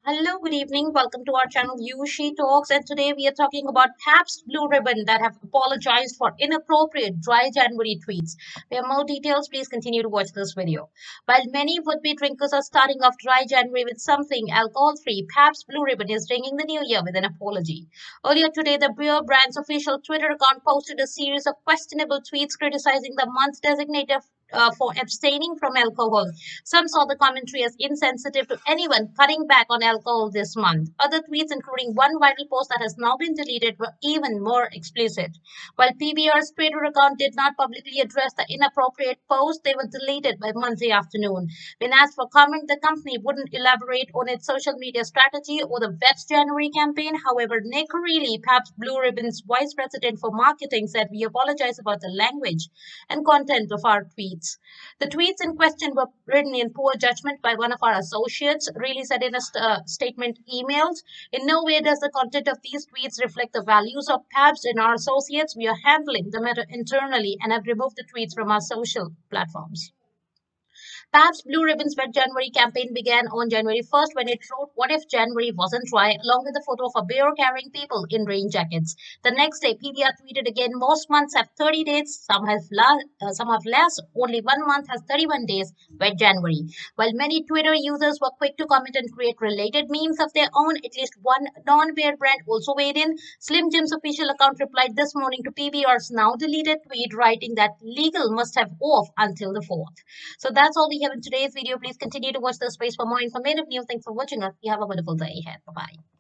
Hello, good evening. Welcome to our channel She Talks, and today we are talking about Pabst Blue Ribbon that have apologized for inappropriate dry January tweets. For more details, please continue to watch this video. While many would-be drinkers are starting off dry January with something alcohol-free, Pabst Blue Ribbon is ringing the new year with an apology. Earlier today, the beer brand's official Twitter account posted a series of questionable tweets criticizing the month's designated for abstaining from alcohol. Some saw the commentary as insensitive to anyone cutting back on alcohol this month. Other tweets, including one viral post that has now been deleted, were even more explicit. While PBR's Twitter account did not publicly address the inappropriate post, they were deleted by Monday afternoon. When asked for comment, the company wouldn't elaborate on its social media strategy or the Wet January campaign. However, Nick Reilly, Pabst Blue Ribbon's vice president for marketing, said, "We apologize about the language and content of our tweets." The tweets in question were written in poor judgment by one of our associates, really said in a statement emailed. "In no way does the content of these tweets reflect the values of PABS and our associates. We are handling the matter internally and have removed the tweets from our social platforms." Pabst Blue Ribbon's Wet January campaign began on January 1st when it wrote, "What if January wasn't dry?" along with a photo of a bear carrying people in rain jackets. The next day, PBR tweeted again, "Most months have 30 days, some have less. Only one month has 31 days, Wet January." While many Twitter users were quick to comment and create related memes of their own, at least one non-beer brand also weighed in. Slim Jim's official account replied this morning to PBR's now deleted tweet, writing that legal must have off until the 4th. So that's all we have in today's video. Please continue to watch this space for more informative news. Thanks for watching us. You have a wonderful day ahead. Bye bye.